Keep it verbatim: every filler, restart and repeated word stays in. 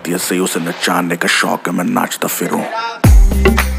आती है सही, उसे नचाने का शौक है, मैं नाचता फिरूं।